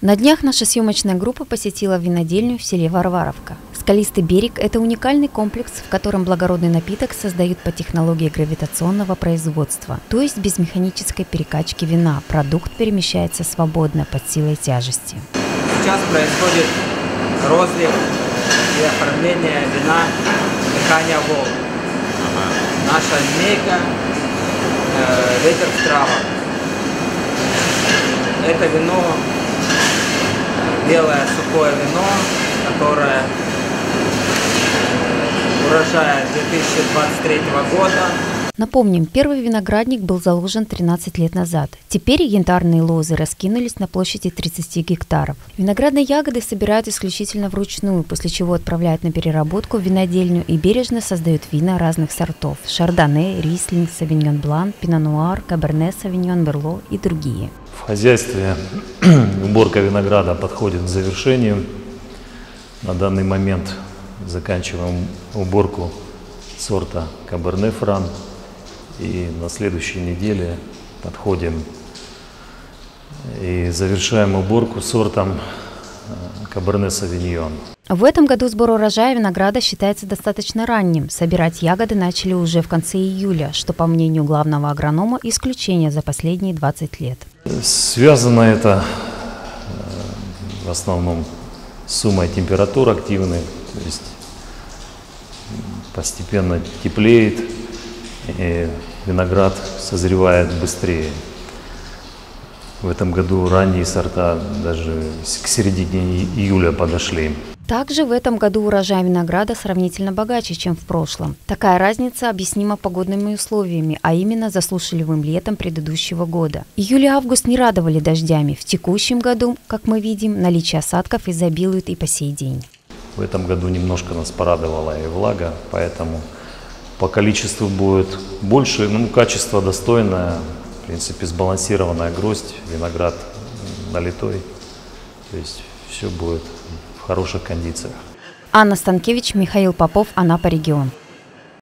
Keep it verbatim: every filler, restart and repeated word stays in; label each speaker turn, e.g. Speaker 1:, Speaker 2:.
Speaker 1: На днях наша съемочная группа посетила винодельню в селе Варваровка. Скалистый берег – это уникальный комплекс, в котором благородный напиток создают по технологии гравитационного производства, то есть без механической перекачки вина. Продукт перемещается свободно под силой тяжести.
Speaker 2: Сейчас происходит розлив и оформление вина дыхания волн. Наша линейка э, «Ветер в травах». Это вино, белое сухое вино, которое урожая две тысячи двадцать третьего года.
Speaker 1: Напомним, первый виноградник был заложен тринадцать лет назад. Теперь янтарные лозы раскинулись на площади тридцати гектаров. Виноградные ягоды собирают исключительно вручную, после чего отправляют на переработку в винодельню и бережно создают вина разных сортов – шардоне, рислинг, савиньон блан, пино-нуар, каберне савиньон, мерло и другие.
Speaker 3: В хозяйстве уборка винограда подходит к завершению. На данный момент заканчиваем уборку сорта каберне фран. И на следующей неделе подходим и завершаем уборку сортом каберне савиньон.
Speaker 1: В этом году сбор урожая винограда считается достаточно ранним. Собирать ягоды начали уже в конце июля, что, по мнению главного агронома, исключение за последние двадцать лет.
Speaker 3: Связано это в основном с суммой температур активной, то есть постепенно теплеет, и виноград созревает быстрее. В этом году ранние сорта даже к середине июля подошли.
Speaker 1: Также в этом году урожай винограда сравнительно богаче, чем в прошлом. Такая разница объяснима погодными условиями, а именно засушливым летом предыдущего года. Июль и август не радовали дождями. В текущем году, как мы видим, наличие осадков изобилует и по сей день.
Speaker 3: В этом году немножко нас порадовала и влага, поэтому по количеству будет больше, ну, качество достойное, в принципе, сбалансированная гроздь, виноград налитой, то есть все будет в хороших кондициях.
Speaker 1: Анна Станкевич, Михаил Попов, Анапа регион.